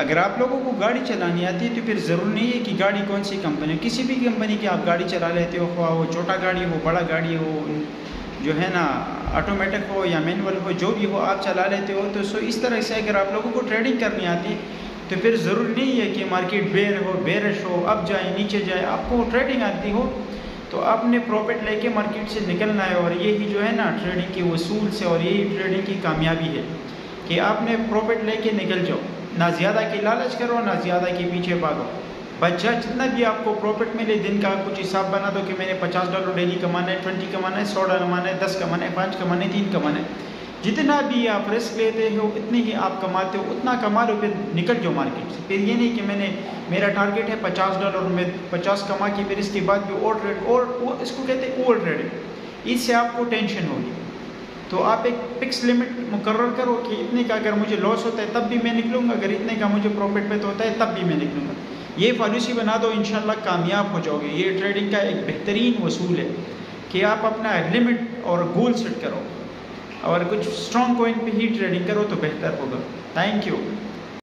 اگر آپ لوگوں کو گاڑی چلانی آتی ہے تو پھر ضرور نہیں ہے کہ گاڑی کون سی کمپنی، کسی بھی کمپنی کی آپ گاڑی چلا لیتے ہو، خواہ وہ چھوٹا گاڑی ہو، بڑا گاڑی ہو، جو ہے نا آٹومیٹک ہو یا مینول ہو، جو بھی ہو آپ چلا لیتے ہو. تو اس طرح سے اگر آپ لوگوں کو ٹریڈنگ کرنی آتی ہے تو پھر ضرور نہیں ہے کہ مارکیٹ بیرش ہو، اب جائے نیچے جائے. آپ کو ٹریڈنگ آتی ہو تو آپ نے پروفٹ لے کے مارکیٹ سے نکلنا ہے. اور یہی جو ہے نا ٹریڈنگ کے اصول سے، اور یہی ٹریڈنگ کی کامیابی ہے کہ آپ نے پروفٹ لے کے نکل جاؤ، نہ زیادہ کی لالچ کرو، نہ زیادہ کے پیچھے بھاگو. بچہ جتنا بھی آپ کو پروفٹ ملے، دن کا کچھ حساب بنا دو کہ میں نے $50 ڈیلی کمانا ہے، 20 کمانا ہے، $100 کمانا ہے، 10 کمانا ہے، 5 کمانا ہے، 3 کمانا ہے. جتنا بھی آپ رسک لیتے ہو اتنی ہی آپ کماتے ہو، اتنا کما لو، پھر نکل جاؤ مارکیٹ سے. پھر یہ نہیں کہ میرا ٹارگیٹ ہے $50، میں 50 کما کے پھر اس کے بعد بھی اور اس کو کہتے ہیں اوور ٹریڈنگ. اس سے آپ کو ٹینشن ہوگی. تو آپ ایک فکس لمٹ مقرر کرو کہ اتنے کا اگر مجھے لاس ہوتا ہے تب بھی میں نکلوں گا، اگر اتنے کا مجھے پروفٹ پہ ہوتا ہے تب بھی میں نکلوں گا. یہ پالیسی بنا دو، انشاءاللہ کامیاب ہو جاؤ گے. یہ ٹریڈنگ کا ایک بہترین اصول ہے کہ آپ اپنا لمٹ اور گول سیٹ کرو، اور کچھ اسٹرانگ کوائن پہ ہی ٹریڈنگ کرو تو بہتر ہوگا. Thank you.